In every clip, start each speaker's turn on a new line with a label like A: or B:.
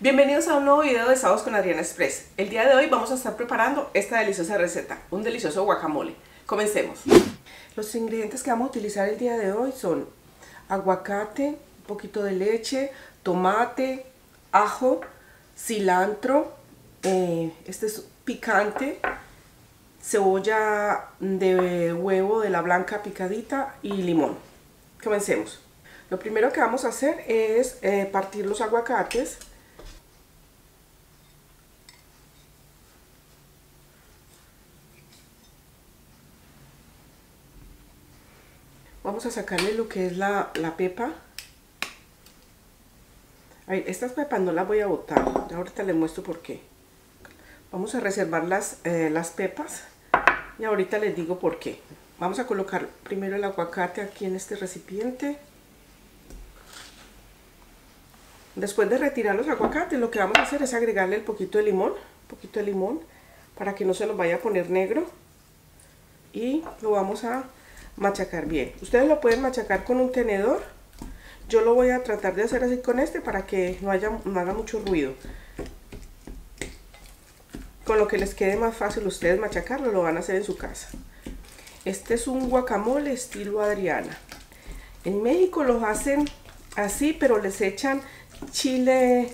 A: Bienvenidos a un nuevo video de Sábados con Adriana Express. El día de hoy vamos a estar preparando esta deliciosa receta, un delicioso guacamole. Comencemos. Los ingredientes que vamos a utilizar el día de hoy son aguacate, un poquito de leche, tomate, ajo, cilantro, este es picante, cebolla de huevo de la blanca picadita y limón. Comencemos. Lo primero que vamos a hacer es partir los aguacates. Vamos a sacarle lo que es la pepa. Ay, estas pepas no las voy a botar. Ahorita les muestro por qué. Vamos a reservar las pepas y ahorita les digo por qué. Vamos a colocar primero el aguacate aquí en este recipiente. Después de retirar los aguacates, lo que vamos a hacer es agregarle un poquito de limón, para que no se nos vaya a poner negro. Y lo vamos a machacar bien. Ustedes lo pueden machacar con un tenedor. Yo lo voy a tratar de hacer así con este para que no haga mucho ruido. Con lo que les quede más fácil ustedes machacarlo, lo van a hacer en su casa. Este es un guacamole estilo Adriana. En México los hacen así, pero les echan chile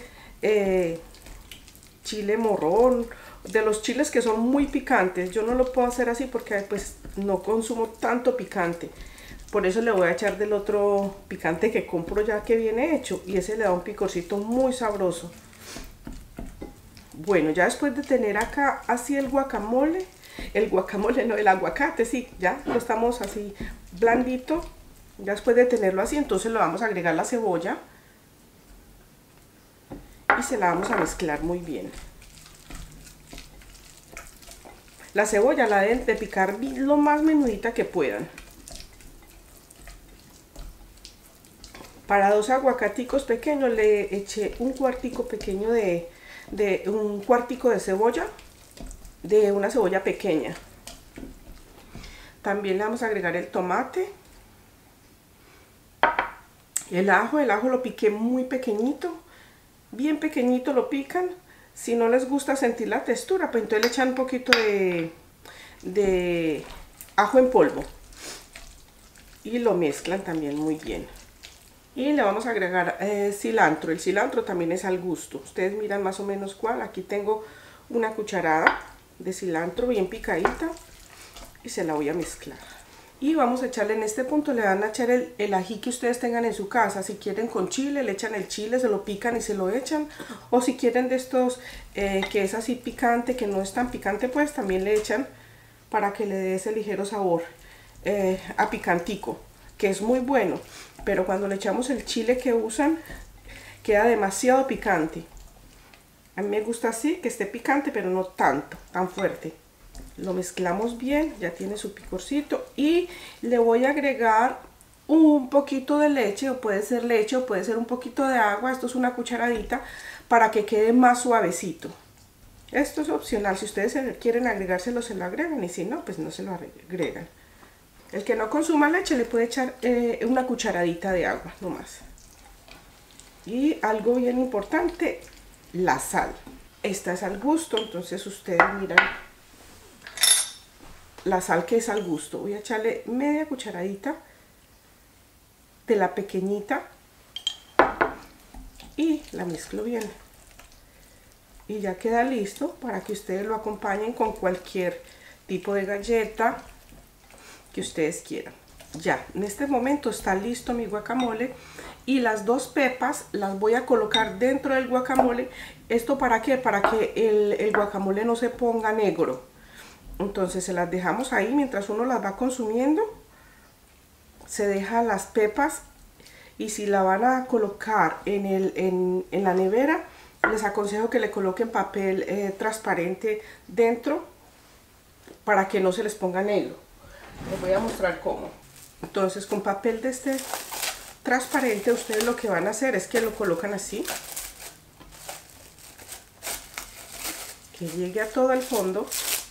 A: morrón, de los chiles que son muy picantes. Yo no lo puedo hacer así porque pues no consumo tanto picante. Por eso le voy a echar del otro picante que compro ya que viene hecho, y ese le da un picorcito muy sabroso. Bueno, ya después de tener acá así el aguacate, sí, ya lo estamos así blandito. Ya después de tenerlo así, entonces le vamos a agregar la cebolla y se la vamos a mezclar muy bien. La cebolla la deben de picar lo más menudita que puedan. Para 2 aguacaticos pequeños le eché un cuartico pequeño un cuartico de cebolla, de una cebolla pequeña. También le vamos a agregar el tomate. El ajo lo piqué muy pequeñito, bien pequeñito lo pican. Si no les gusta sentir la textura, pues entonces le echan un poquito de ajo en polvo y lo mezclan también muy bien. Y le vamos a agregar cilantro. El cilantro también es al gusto. Ustedes miran más o menos cuál. Aquí tengo una cucharada de cilantro bien picadita y se la voy a mezclar. Y vamos a echarle en este punto, le van a echar el ají que ustedes tengan en su casa. Si quieren con chile, le echan el chile, se lo pican y se lo echan. O si quieren de estos que es así picante, que no es tan picante, pues también le echan para que le dé ese ligero sabor a picantico, que es muy bueno. Pero cuando le echamos el chile que usan, queda demasiado picante. A mí me gusta así, que esté picante, pero no tanto, tan fuerte. Lo mezclamos bien, ya tiene su picorcito, y le voy a agregar un poquito de leche, o puede ser un poquito de agua. Esto es una cucharadita para que quede más suavecito. Esto es opcional, si ustedes quieren agregárselo se lo agregan, y si no, pues no se lo agregan. El que no consuma leche le puede echar una cucharadita de agua nomás. Y algo bien importante, la sal. Esta es al gusto, entonces ustedes miran la sal que es al gusto. Voy a echarle media cucharadita de la pequeñita y la mezclo bien. Y ya queda listo para que ustedes lo acompañen con cualquier tipo de galleta que ustedes quieran. Ya, en este momento está listo mi guacamole, y las 2 pepas las voy a colocar dentro del guacamole. ¿Esto para qué? Para que el guacamole no se ponga negro. Entonces se las dejamos ahí mientras uno las va consumiendo. Se deja las pepas, y si la van a colocar en la nevera, les aconsejo que le coloquen papel transparente dentro para que no se les ponga negro. Les voy a mostrar cómo. Entonces, con papel de este transparente, ustedes lo que van a hacer es que lo colocan así, que llegue a todo el fondo,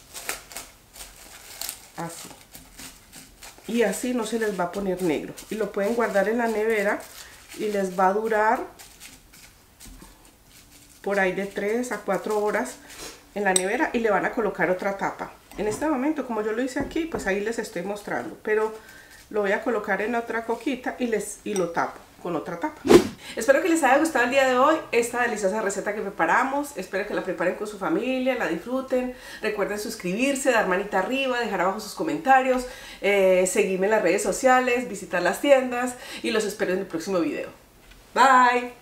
A: así, y así no se les va a poner negro, y lo pueden guardar en la nevera y les va a durar por ahí de 3 a 4 horas en la nevera y le van a colocar otra tapa. En este momento, como yo lo hice aquí, pues ahí les estoy mostrando, pero lo voy a colocar en otra coquita y lo tapo con otra tapa. Espero que les haya gustado el día de hoy esta deliciosa receta que preparamos. Espero que la preparen con su familia, la disfruten. Recuerden suscribirse, dar manita arriba, dejar abajo sus comentarios, seguirme en las redes sociales, visitar las tiendas y los espero en el próximo video. Bye.